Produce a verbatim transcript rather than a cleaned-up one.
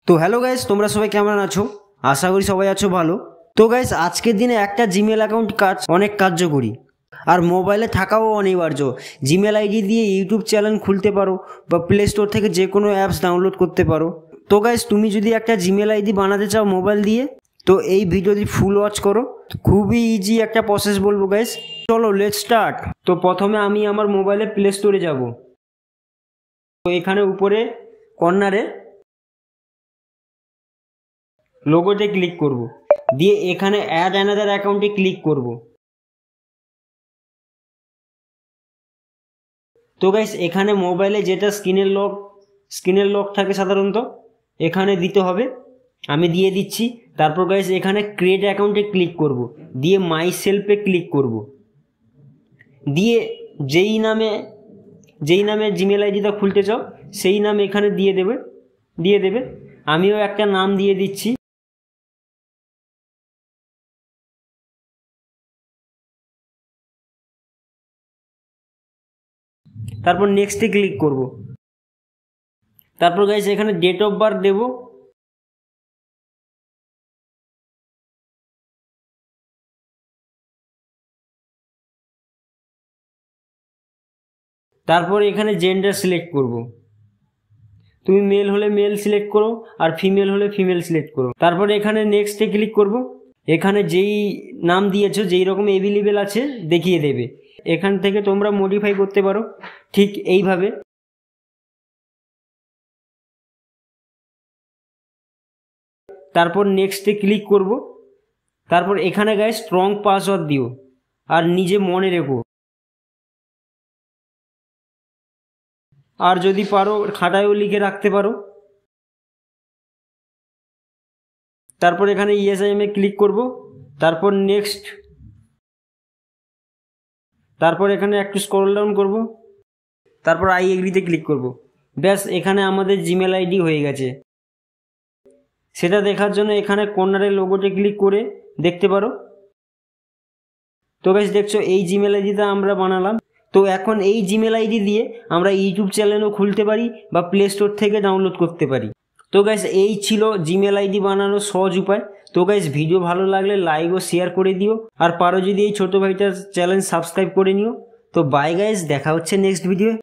তো hello guys, তোমরা সবাই কেমন আছো? আশা করি সবাই আছো ভালো। তো গাইস, আজকের দিনে একটা জিমেল অ্যাকাউন্ট কাজ অনেক কার্যকরী আর মোবাইলে থাকাও অনিবার্য। জিমেল আইডি দিয়ে ইউটিউব চ্যানেল খুলতে পারো বা প্লে স্টোর থেকে যে কোনো অ্যাপস ডাউনলোড করতে পারো। তো গাইস, তুমি যদি একটা জিমেল আইডি বানাতে চাও মোবাইল দিয়ে, তো এই ভিডিওটি ফুল ওয়াচ করো। খুবই ইজি একটা প্রসেস বলবো গাইস, চলো লেটস স্টার্ট। তো প্রথমে আমি আমার মোবাইলে প্লে স্টোরে যাব। তো এখানে উপরে কর্নারে লোগোতে ক্লিক করব, দিয়ে এখানে অ্যাড অ্যানাদার অ্যাকাউন্টে ক্লিক করব। তো গাইস, এখানে মোবাইলে যেটা স্ক্রিনের লক স্ক্রিনের লক থাকে সাধারণত এখানে দিতে হবে, আমি দিয়ে দিচ্ছি। তারপর গাইস এখানে ক্রিয়েট অ্যাকাউন্টে ক্লিক করব, দিয়ে মাই সেলফে ক্লিক করব, দিয়ে যেই নামে যেই নামে জিমেল আইডিটা খুলতে চাও সেই নাম এখানে দিয়ে দেবে দিয়ে দেবে আমিও একটা নাম দিয়ে দিচ্ছি। তারপর নেক্সটে ক্লিক করব। তারপর গাইস এখানে ডেট অফ বার্থ দেব, তারপর এখানে জেন্ডার সিলেক্ট করব। তুমি মেল হলে মেল সিলেক্ট করো আর ফিমেল হলে ফিমেল সিলেক্ট করো। তারপরে এখানে নেক্সটে ক্লিক করব। এখানে যেই নাম দিয়েছো যেই রকম অ্যাভেলেবেল আছে দেখিয়ে দেবে, এখান থেকে তোমরা মডিফাই করতে পারো ঠিক এইভাবে। তারপর নেক্সটে ক্লিক করব। তারপর এখানে গাইস স্ট্রং পাসওয়ার্ড দিও আর নিজে মনে রেখো, আর যদি পারো খাতায়ও লিখে রাখতে পারো। তারপর এখানে yes I am a click করব। তারপর নেক্সট, তারপর এখানে একটু স্ক্রল ডাউন করব, তারপর আই এগ্রিতে ক্লিক করব। ব্যাস, এখানে আমাদের জিমেল আইডি হয়ে গেছে। সেটা দেখার জন্য এখানে কর্নারের লোগোতে ক্লিক করে দেখতে পারো। তো গাইস দেখছো এই জিমেল আইডিটা আমরা বানালাম। তো এখন এই জিমেল আইডি দিয়ে আমরা ইউটিউব চ্যানেলও খুলতে পারি বা প্লে স্টোর থেকে ডাউনলোড করতে পারি। তো গাইস এই ছিল জিমেল আইডি বানানোর সহজ উপায়। তো গাইস ভিডিও ভালো লাগলে লাইক ও শেয়ার করে দিও, আর পারো যদি এই ছোটো ভাইটার চ্যানেল সাবস্ক্রাইব করে নিও। তো বাই গাইস, দেখা হচ্ছে নেক্সট ভিডিও।